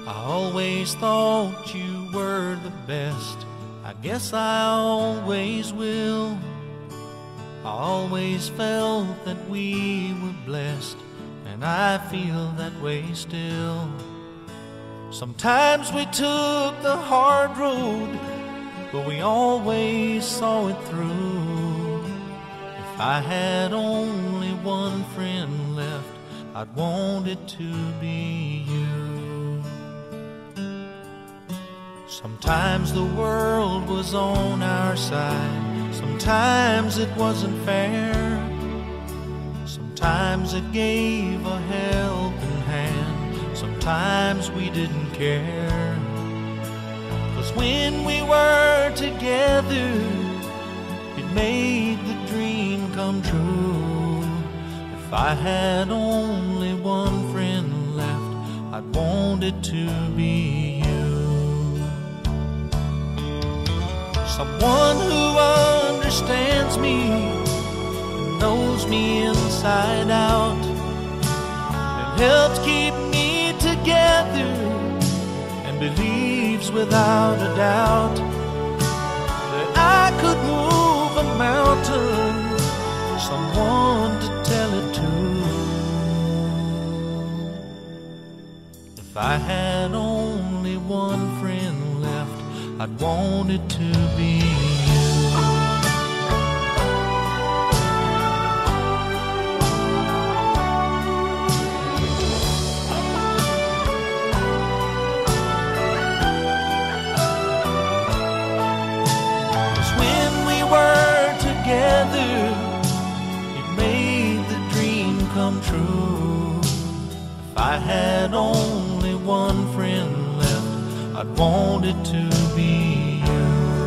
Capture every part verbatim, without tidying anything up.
I always thought you were the best. I guess I always will. I always felt that we were blessed, and I feel that way still. Sometimes we took the hard road, but we always saw it through. If I had only one friend left, I'd want it to be you. Sometimes the world was on our side, sometimes it wasn't fair. Sometimes it gave a helping hand, sometimes we didn't care. 'Cause when we were together, it made the dream come true. If I had only one friend left, I'd want it to be you. Someone who understands me, knows me inside out, and helps keep me together, and believes without a doubt that I could move a mountain. Someone to tell it to. If I had only one friend left, I'd want it to be you. It made the dream come true. If I had only one friend left, I'd want it to be you.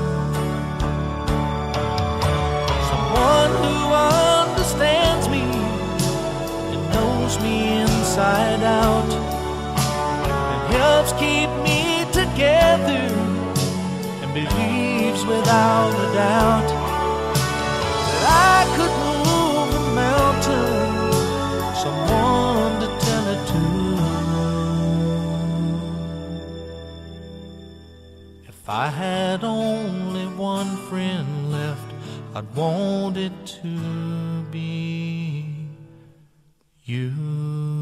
Someone who understands me and knows me inside out, and helps keep me together, and believes without a doubt I could move a mountain. Someone to tell it to. If I had only one friend left, I'd want it to be you.